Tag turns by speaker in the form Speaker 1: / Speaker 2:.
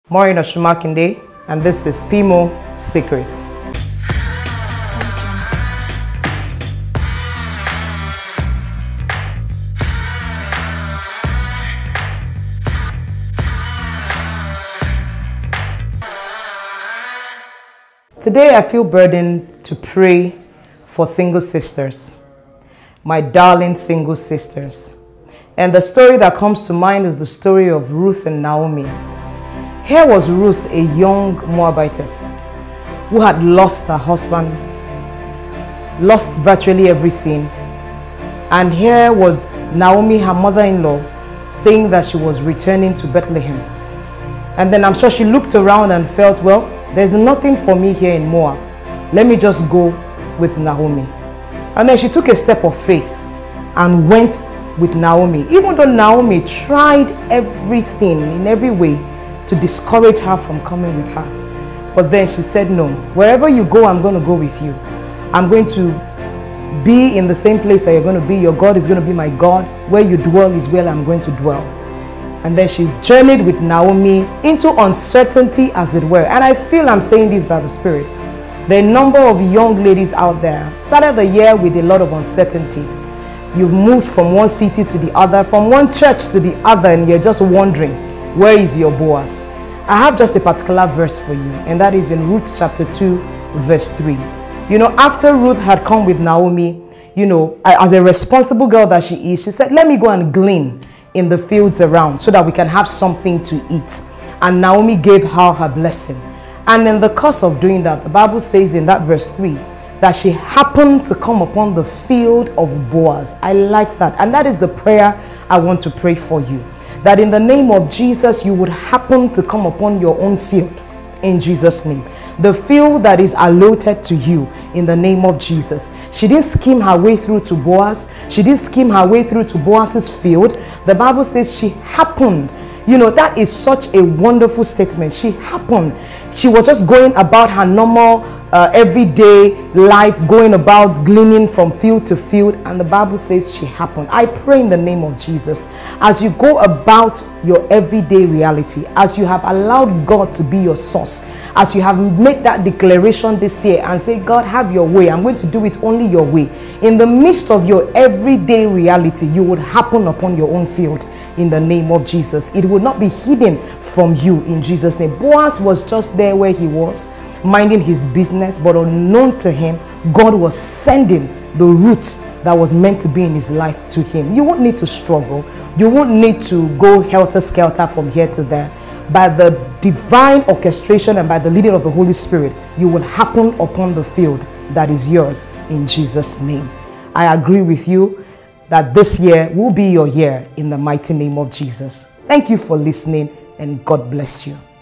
Speaker 1: Maureen Oshumakinde, and this is Pimo Secret. Today I feel burdened to pray for single sisters, my darling single sisters. And the story that comes to mind is the story of Ruth and Naomi. Here was Ruth, a young Moabitess, who had lost her husband, lost virtually everything. And here was Naomi, her mother-in-law, saying that she was returning to Bethlehem. And then I'm sure she looked around and felt, well, there's nothing for me here in Moab. Let me just go with Naomi. And then she took a step of faith and went with Naomi, even though Naomi tried everything in every way to discourage her from coming with her. But then she said, no, wherever you go, I'm going to go with you. I'm going to be in the same place that you're going to be. Your God is going to be my God. Where you dwell is where I'm going to dwell. And then she journeyed with Naomi into uncertainty, as it were. And I feel I'm saying this by the Spirit. There are a number of young ladies out there, started the year with a lot of uncertainty. You've moved from one city to the other, from one church to the other, and you're just wondering, where is your Boaz? I have just a particular verse for you, and that is in Ruth chapter 2, verse 3. You know, after Ruth had come with Naomi, you know, as a responsible girl that she is, she said, let me go and glean in the fields around so that we can have something to eat. And Naomi gave her blessing. And in the course of doing that, the Bible says in that verse 3, that she happened to come upon the field of Boaz. I like that. And that is the prayer I want to pray for you. That in the name of Jesus, you would happen to come upon your own field. In Jesus' name. The field that is allotted to you in the name of Jesus. She didn't skim her way through to Boaz. She didn't skim her way through to Boaz's field. The Bible says she happened. You know, that is such a wonderful statement. She happened. She was just going about her normal, everyday life, going about gleaning from field to field. And the Bible says she happened. I pray in the name of Jesus, as you go about your everyday reality, as you have allowed God to be your source, as you have made that declaration this year and say, God, have your way. I'm going to do it only your way. In the midst of your everyday reality, you would happen upon your own field in the name of Jesus. It will not be hidden from you in Jesus' name. Boaz was just there where he was, minding his business, but unknown to him, God was sending the roots that was meant to be in his life to him. You won't need to struggle. You won't need to go helter-skelter from here to there. By the divine orchestration and by the leading of the Holy Spirit, you will happen upon the field that is yours in Jesus' name. I agree with you that this year will be your year in the mighty name of Jesus. Thank you for listening, and God bless you.